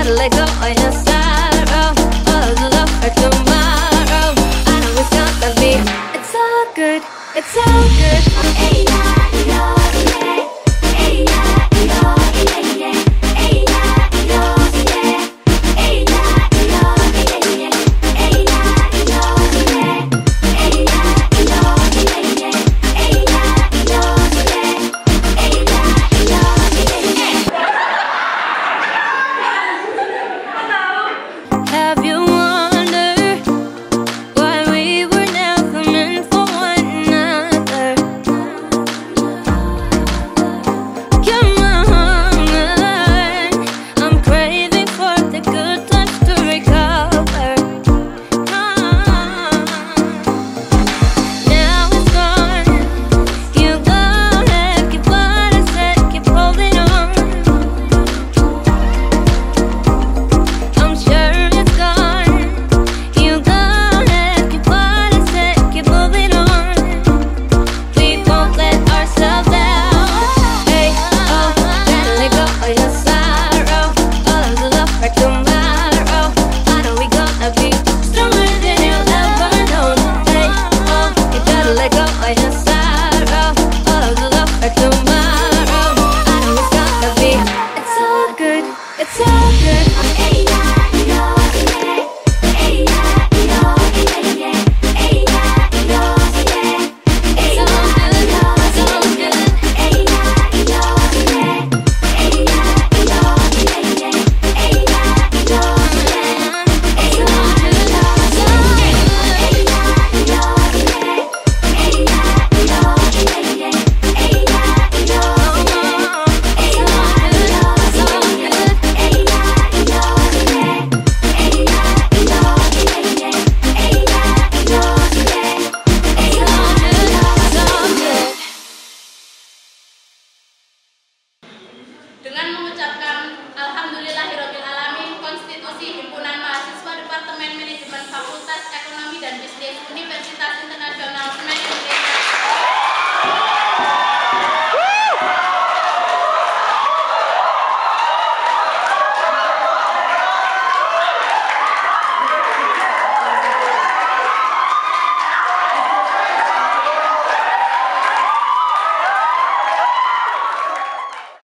gotta let go of your sorrow. All of the love for tomorrow. I know it's gonna be. It's all good. It's all good. Hey, yeah, yeah, yeah. Hey, yeah, yeah, yeah, yeah. Hey, yeah, yeah, yeah. Hey, yeah, yeah, yeah, yeah. Hey, yeah, yeah, yeah. Hey, yeah, yeah, yeah, yeah. Hey, yeah, yeah, yeah. Hey, yeah, yeah, yeah. Have you wondered why we were never meant for one another? You're my hunger. I'm craving for the good times to recover. Now it's gone. You go ahead, keep what I said, keep holding on. I'm sure it's gone. You go ahead, keep what I said, keep moving on. We won't let ourselves down. Hey, oh, gotta let go of your sorrow. All of the love for tomorrow. I know we gonna be stronger than you'll ever know. Hey, oh, you gotta let go of your sorrow. All of the love for tomorrow. I know it's gonna be. It's all good. It's all good. Hey, yeah, yeah, yeah. Hey, yeah, yeah, yeah, yeah. Hey, yeah, yeah, yeah. It's all good. It's all good. Hey, yeah, yeah, yeah. Hey, yeah, yeah, yeah, yeah. Hey, yeah, yeah, yeah. It's all good. It's all good. Hey, yeah, yeah, yeah. Hey, yeah, yeah, yeah, yeah. Hey, yeah, yeah, yeah. It's all good. It's all good. Hey, yeah, yeah, yeah. Hey, yeah, yeah, yeah, yeah. Hey, yeah, yeah, yeah. Dengan mengucapkan Alhamdulillahirabbil alamin, konstitusi Himpunan Mahasiswa Departemen Manajemen Fakultas Ekonomi dan Bisnis Universitas